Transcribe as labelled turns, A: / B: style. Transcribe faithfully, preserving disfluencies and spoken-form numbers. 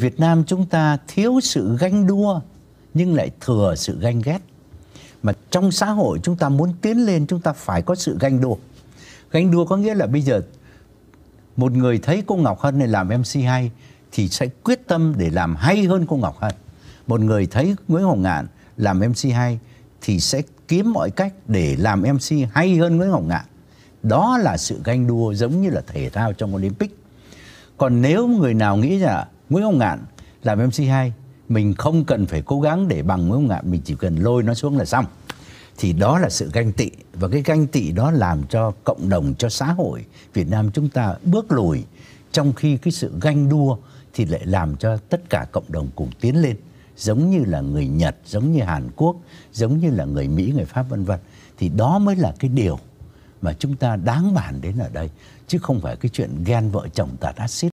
A: Việt Nam chúng ta thiếu sự ganh đua nhưng lại thừa sự ganh ghét. Mà trong xã hội chúng ta muốn tiến lên, chúng ta phải có sự ganh đua. Ganh đua có nghĩa là bây giờ một người thấy cô Ngọc Hân này làm em xê hay thì sẽ quyết tâm để làm hay hơn cô Ngọc Hân. Một người thấy Nguyễn Hồng Ngạn làm em xê hay thì sẽ kiếm mọi cách để làm em xê hay hơn Nguyễn Hồng Ngạn. Đó là sự ganh đua, giống như là thể thao trong Olympic. Còn nếu người nào nghĩ là Nguyễn Hồng Ngạn làm em xê hay, mình không cần phải cố gắng để bằng Nguyễn Hồng Ngạn, mình chỉ cần lôi nó xuống là xong, thì đó là sự ganh tị. Và cái ganh tị đó làm cho cộng đồng, cho xã hội Việt Nam chúng ta bước lùi. Trong khi cái sự ganh đua thì lại làm cho tất cả cộng đồng cùng tiến lên. Giống như là người Nhật, giống như Hàn Quốc, giống như là người Mỹ, người Pháp vân vân. Thì đó mới là cái điều mà chúng ta đáng bàn đến ở đây. Chứ không phải cái chuyện ghen vợ chồng tạt axit